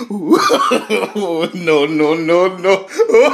No, no, no, no.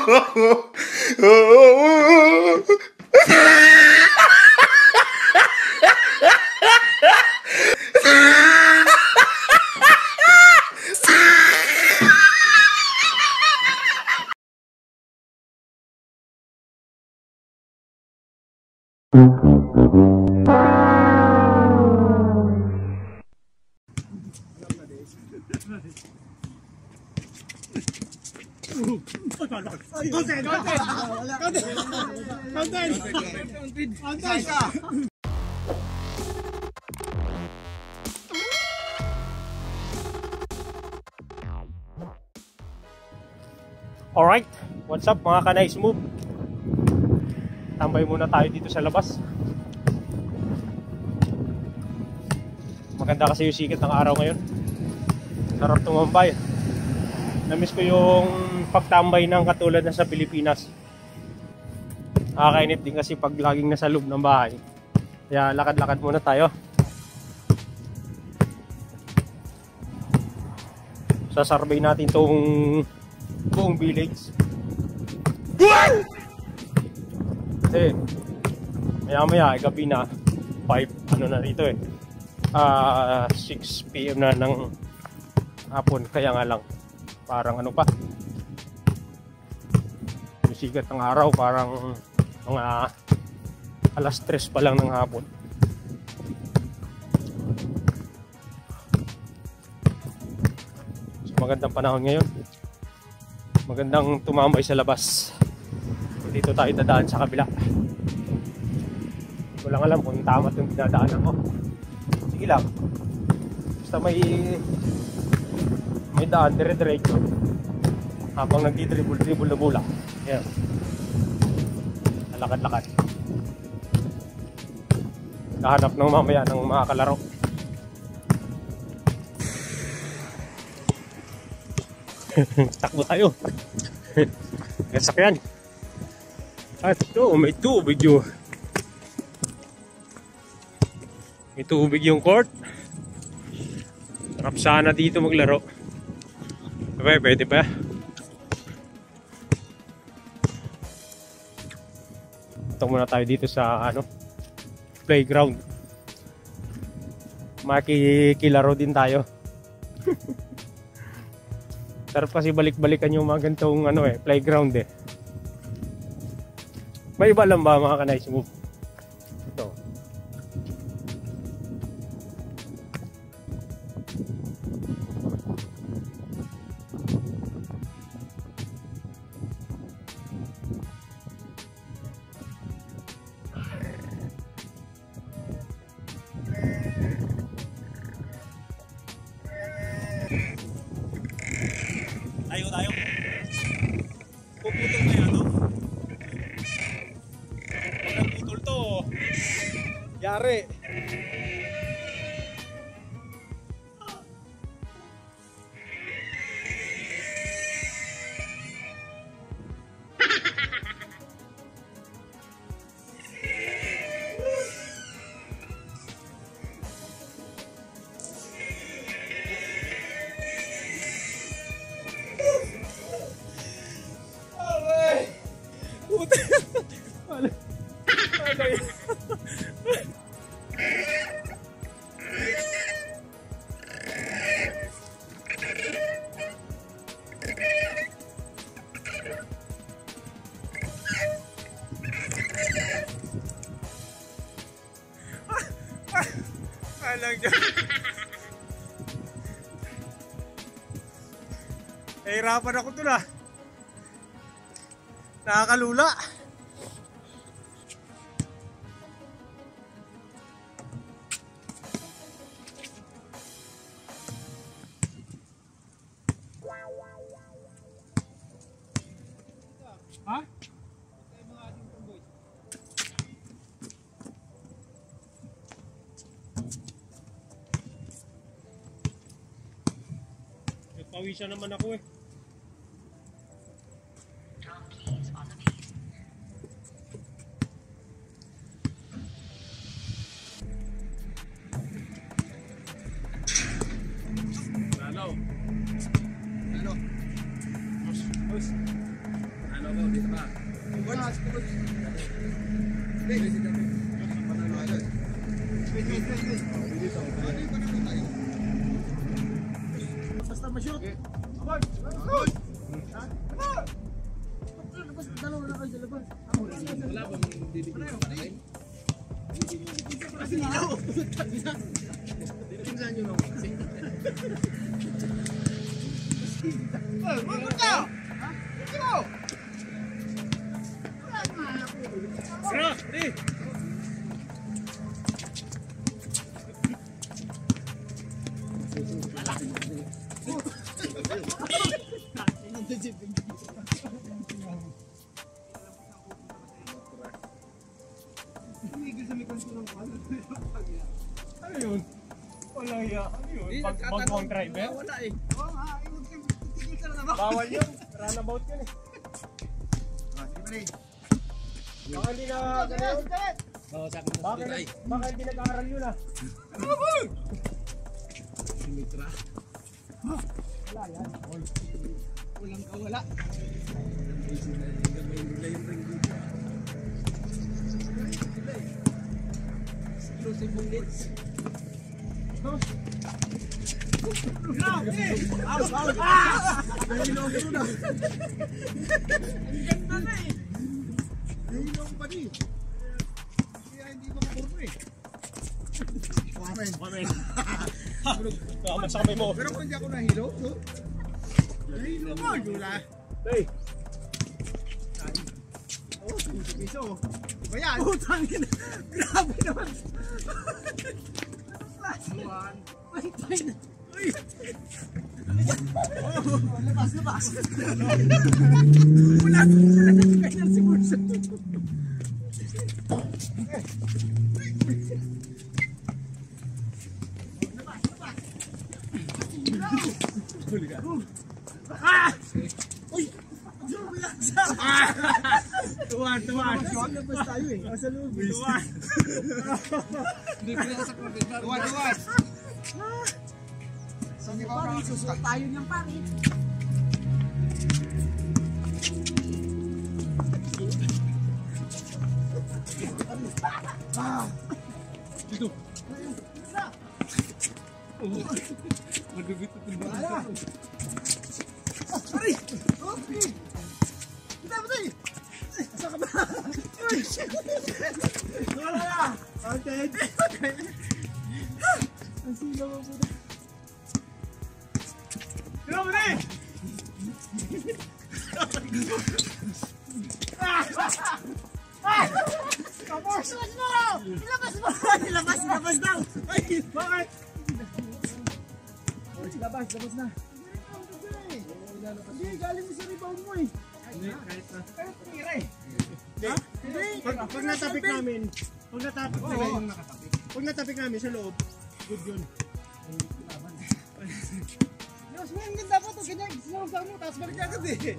Alright, what's up mga ka-nice move? Tambay muna tayo dito sa labas. Maganda kasi yung sikat ng araw ngayon. Sarap tumambay. Namiss ko yung pagtambay ng katulad na sa Pilipinas. Nakakainit din kasi pag laging nasa loob ng bahay. Kaya lakad-lakad muna tayo. Sasarbay natin tong buong village. Kasi maya gabi na 5 ano na rito 6 PM na ng hapon. Kaya nga lang parang ano pa, yung sikat ng araw parang mga alas 3 pa lang ng hapon. So, magandang panahon ngayon. Magandang tumambay sa labas. Dito tayo dadaan sa kabila. Hindi ko lang alam kung tama itong dinadaanan ko. Sige lang. Basta may daan dire-diretso habang nagdi-dribble na bola. Ayan. Lakad-lakad. Kahanap ng mamaya ng mga kalaro. Takbo tayo. Kasakyan. At ito, may tubig yun. May tubig yung court. Sarap sana dito maglaro. Pwede ba? Ito muna tayo dito sa playground. Makikilaro din tayo. Sarap kasi balik-balikan yung mga ganitong playground eh. May iba lang ba mga ka-nice move? Ito. Tayo. Puputol na yan, no? Pag putol to, yari. Nahirapan ako dun nakakalula. Ha? Pawisan naman ako eh. Lalo. Ano ba, dito ba? Basta ma-shoot. Abang! Labas, dalawa na kayo sa labas. Wala bang didikit? Kasi ilaw. Pinsan nyo lang kasi. Mamon ka! Ha? Ito! Wala nga ako. Sira! Di! Ano yun? Wala ya. Ano yun? Pag-bang driver? Wala eh. Oo nga, titigil ka na naman. Bawal yun. Runabout yun eh. Sige pa rin. Baka hindi na ganyan. Bawasak mo sa ay. Baka hindi nag-aaral yun ah. Simitra. Wala yan. Walang kawala. Gamay nila yung ring dito. Exclusive bullets. Grabe! Nahilong ko na. Ang ganda na eh. Nahilong pa di. Kaya hindi makakurno eh. Amen. Kaman sa kamay mo. Pero kung hindi ako nahilo, so, nahilo mo, Jula. Hey! Oh, piso. Diba yan? Oh, tangin. Grabe naman. Ay, na. Uy! Oh, labas. Wala kayo si Bursa. Ah! Uy! Tuwan. Labas tayo eh. Nasa loob. Tuwan. Tuwan. Sige pa, pari. Susunod tayo niyang pari. Dito. Magbibitot ng bala. Pari! Okay! Patay! Asa ka ba? Uy! Wala na! Okay. Ang silaw mo na. Tira mo na eh! Kapos! Ilabas daw! Ay! Bakit? Labas na. Hindi, galing mo sa rebound mo eh. Hindi, kahit na. Kahit tira eh. Hindi. Pag natapik namin, pag natapik namin sa loob, good yun. Mas mo yung ganda po ito, ganyan, sinawag mo, tapos balik agad eh.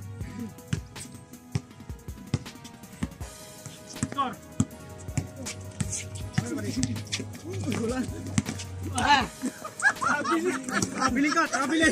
Score! Gulan. Kabili ka, kabili!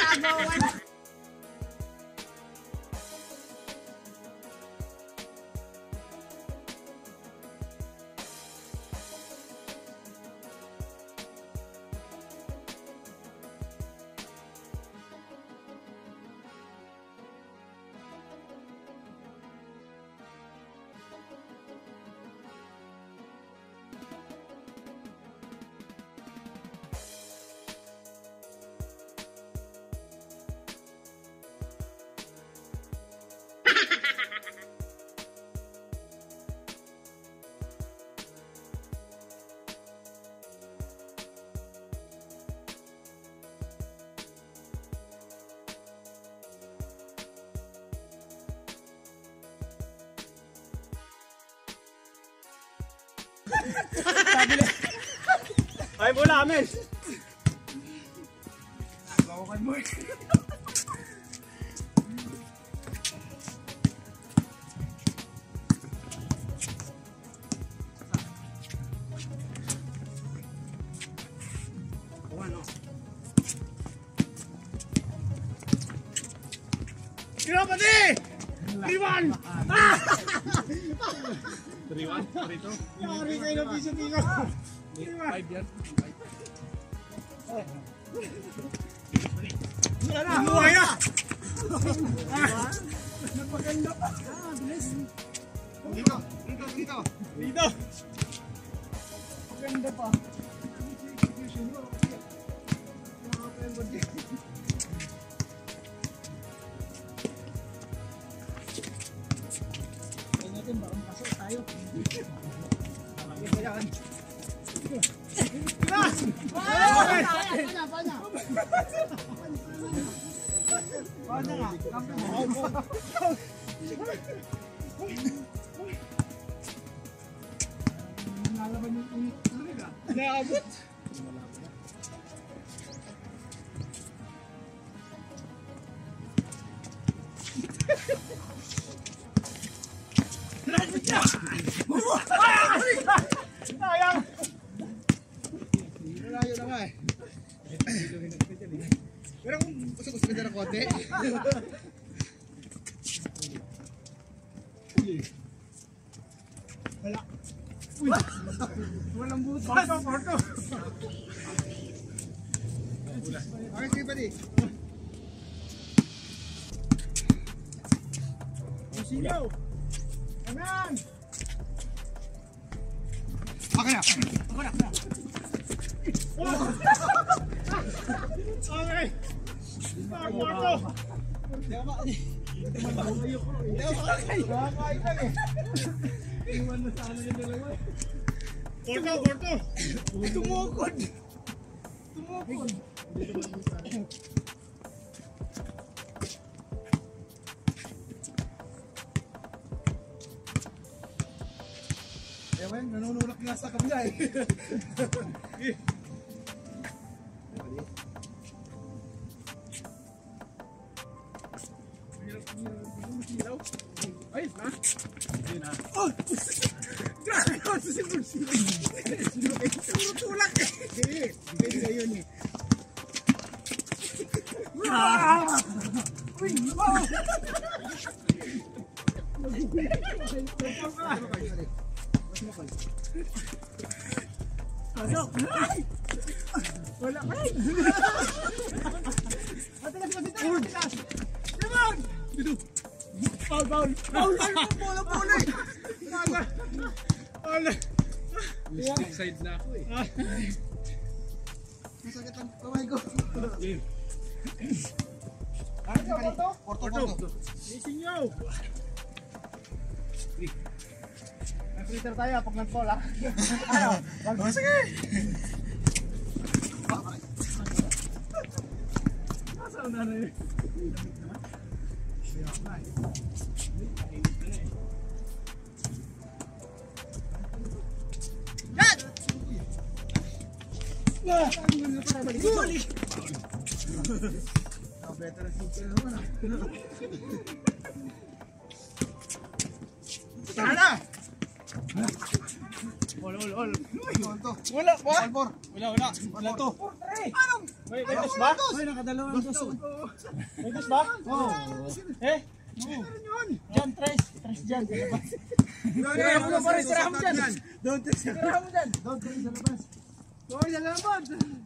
Ay, bola amin! Lawakan mo eh. Kenapa nih? Riwan! Riwan, rito. Yari kayo na piso dito. 5 yan. Wala na! Buhay na! Napaganda pa. Bilis. Dito! Dito! Dito. Maganda pa. Natin baka makasok tayo. Naabot. Sayang! Malayo na nga eh. Pero kung gusto ka dyan ng konti. Wala. Uy! Walang butas. Porto! Okay, sige pa di. Sinyo! Amen! Ako na! Ako na! Okay! Porto! Hindi ako makakain lang eh. Iwan na sana yung dalawa. Porto! Tumukod! Tumukod! Ewan, nanunulak nga sa kabila eh. Ay, na. Hindi na. Oh! Grabe ko sa simulsilo. Tumutulak eh. Hindi na yun eh. Uy! Oh! Pasok! Wala ka rin! Matigas! Naman! Dito! Paul! Bola! Bola! Mistake side na ako eh. Masakit ang kamay ko. Game. Ano ka dito? Porto! Gising nyo! Nag-filter tayo pag nag-call ha. Ano? Oh, sige! Nasaan na rin? Better filter naman ha. Sana! Ol. Wala ba? Wala to. Anong? May tos ba? Ay, nakadalawang doso. May tos ba? Oo. Eh? Meron yun! Diyan, tres dyan. Tira mo pa rin, tira mo dyan! Don't tres. Tira mo dyan! Doon, tira sa labas! Doon, sa labas!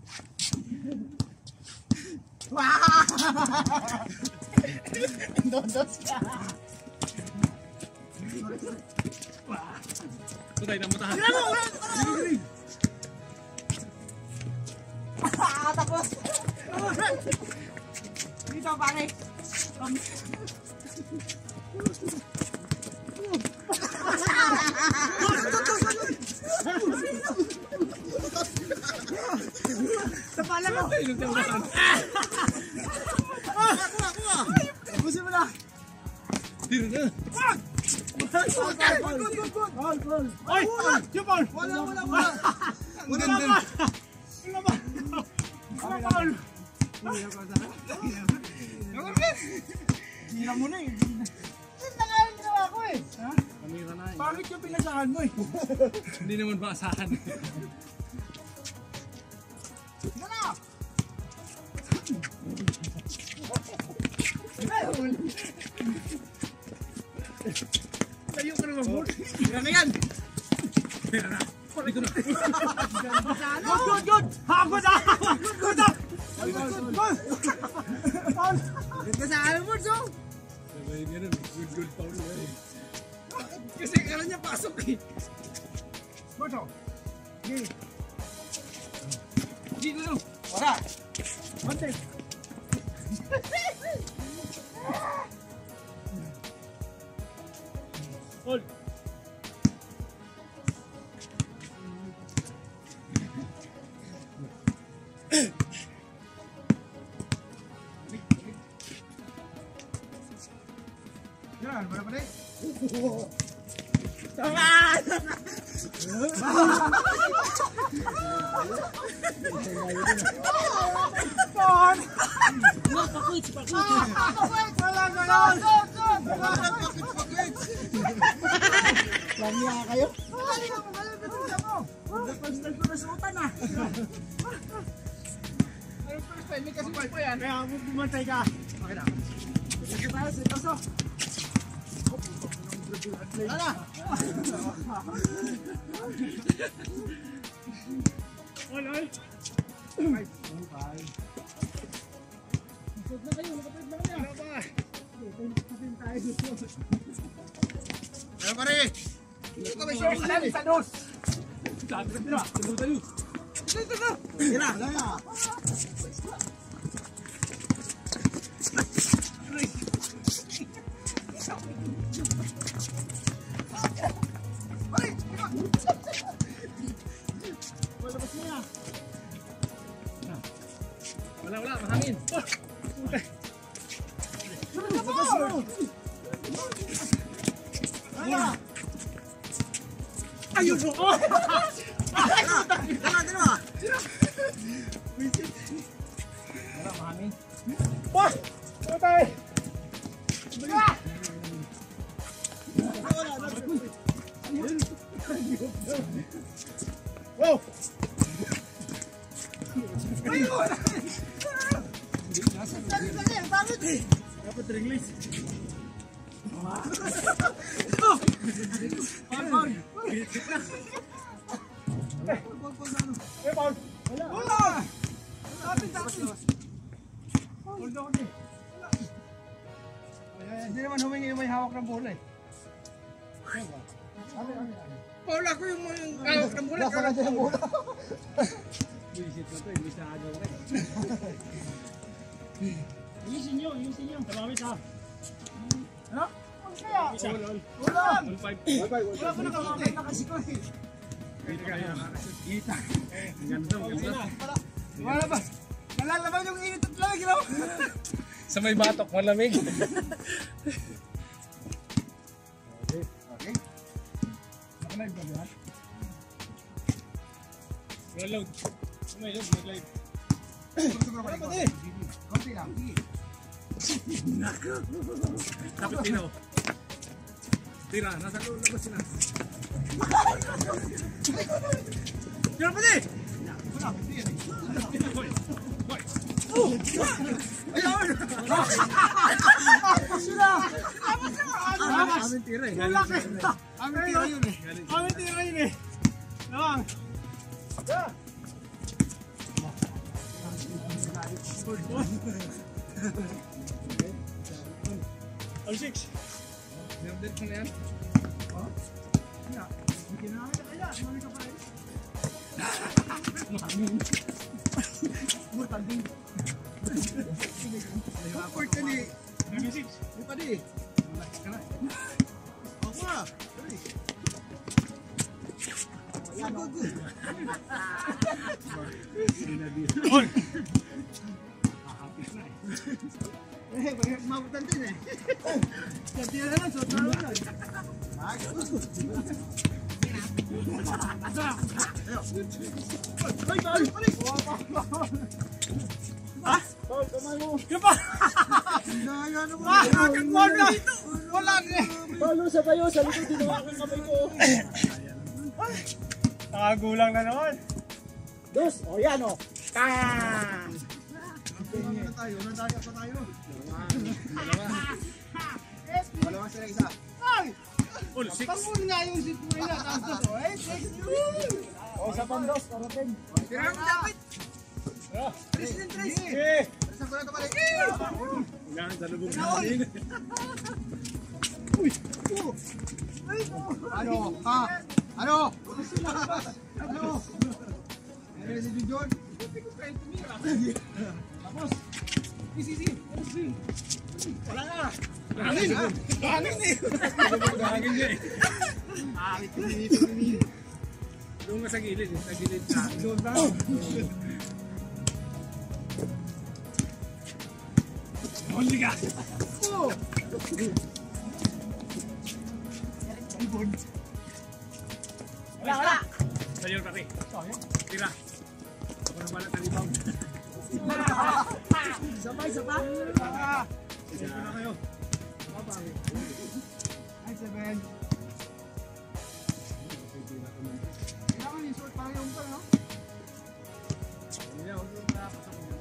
Dodos ka. Tutay na matahan. Tapos! Dito, pare! Sa pala mo! Kuha! Tapusin mo na! Tira na. Gol! Ay! Jupol! Wala! Wala ba? Paul! Hira mo na eh. Nakain ginawa ko eh. Kamira na eh. Bakit yung pinasahan mo eh? Hindi naman maasahan. Ano? Tira na yan. Tira na. Dito na. Good. Hagod ah. Good. Good ka sa Alford, so. Sabay ganun. Good Paul. Kasi kala niya pasok eh. Boto. Dito na. Wala. Bante. Hold. Yan, wala pa rin. Lamya kayo? First time ko nasuotan ah. First time, may kasi pa yan. Kaya bumantay ka. Okay na. Sige tayo, seryoso. Ano? Ol. Susod na kayo, nakapit na kanya. Ano ba? Tayo tayo. Ano pa rin? Ito ka may show ka lang sa dos. Tira. Tulog tayo. Tira. Wala. Mahangin. Ayun! Dalawa! Wala, mahangin. Wah! Patay! Wow! Dapat ringlis. Paul! Wala! Tapin! Hold on eh. Hindi naman humingi yung may hawak ng bola eh. Paul, ako yung hawak ng bola. Nasa kanya yung bola. Buisit na to, hindi sa agaw rin. Ayusin nyo. Tabawit ha. Ano? Kaya? Isa. Wala! 1-5. Wala pa nakakakit na kasi ko eh. Kita. Ganda. Wala ba? Nalalaman yung init at lamig, no? Sa may batok, malamig. Okay. Nakalive ba yan? Reload. May load, mag-live. Konti lang. Kapit pinaw. Tira, nasa labas sila. Tira pa din! Ayun! Sila! Aming tira eh. Aming tira yun eh. Aming tira yun eh. Nawang. All 6. Meron ko na yan. Hindi na namin kaya. Mami ka pa rin. Mortal din. Comfort ka ni. 36. Di pa di. Ako na. Good. Ol. Mabutan din eh. Ganti na lang, suot na lang. Ha? Paul, kamay mo. Yung pa! Wala na. Paul, sa tayo. Sa likod, dinawakan kamay ko. Nakagulang na naman. Dos, o yan o. Tang! Nadaga pa tayo. Dalawa sila isa. All 6. Pangul nga yung seat mo nila. Tapos, eh, thank you. O, sa pandos, karating. Tira mo dapat. Tres. Tres ako na ito balik. Ganyan sa lubog namin. Uy! Ano? Ha? Ano? Ano? Ano si John? Tapos, si. Wala na. Hangin ha? Hangin eh. Hangin niya eh. Hangin. Doon ka sa gilid. Sa gilid ka. Doon na. Huli ka. Oh! Wala. Sa'yo pare. Tira. Ako na pala talibaw. Sabay. Sige na kayo. Ay, 7. Kailangan yung short para yung pa, no? Hindi ako nakapasok mo.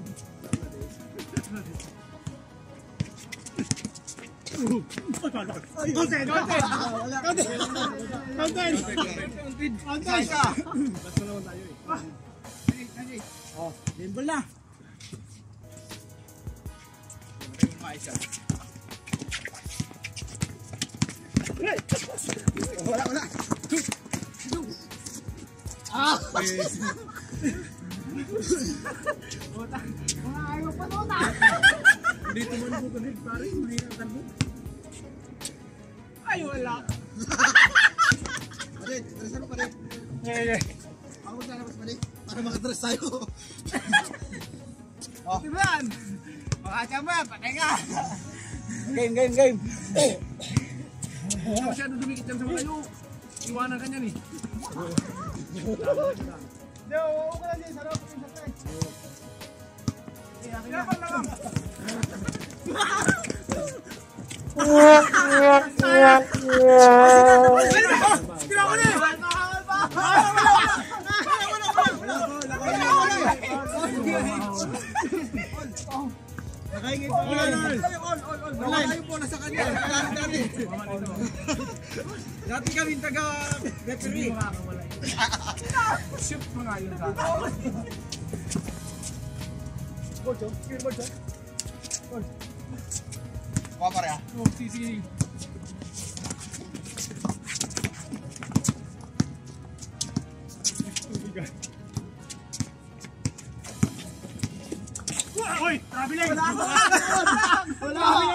Antay ka! Basta naman tayo eh. Oh, limble na! Wala! Ah! Mga ayaw pa doon ah! Hindi tumanbo ka rin pare. Mahirap talbo. Ay, wala! Parit, dresan mo parit. Ako maglalabas parit para makadress tayo. Oh. Tiban! Mga chamba, patay ka! Game! Hindi masyado dumikit yan sa malayo. Iwanan ka niyan eh. Hindi, oo ka lang din. Sarap yung sakay. Kaya lang. Nakaingin pa wala. Malayo po na sa kanya. Dati kami taga-referee. Shoot mga yun ka. Kuha pa rin ah. Oh, sisi. Uy! Traveling! Wala!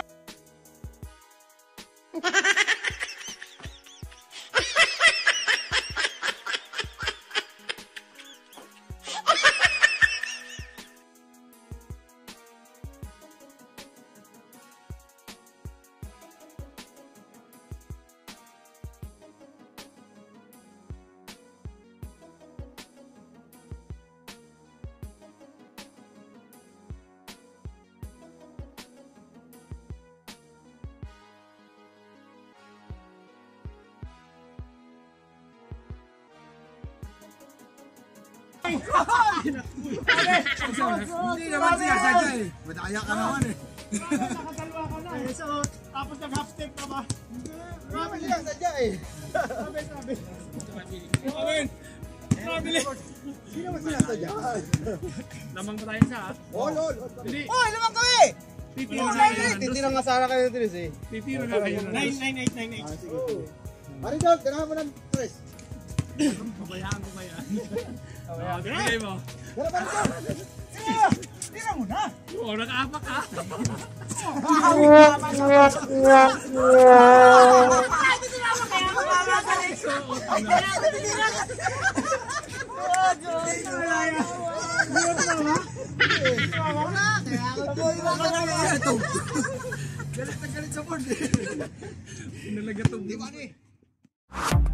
Hindi naman siya sadya eh. Madaya ka naman eh. Nakadalwa ka na. So, tapos nag-half step ka ba? Grabe siya, sadya eh. Sabi. Amen. Sino mo sila sadya? Lamang pa tayo sa ha? All. Hindi. Oh, naman kami! Titira na kayo. Titirang asara kayo Tris eh. Titira na kayo. 99898. Maridol, ganahan mo ng Tris. Pabayaan ko kaya. Bigay mo. Tira mo na! Oo, nakaapak ka. Galit na galit sa board eh. Nalagatog. Di ba ni?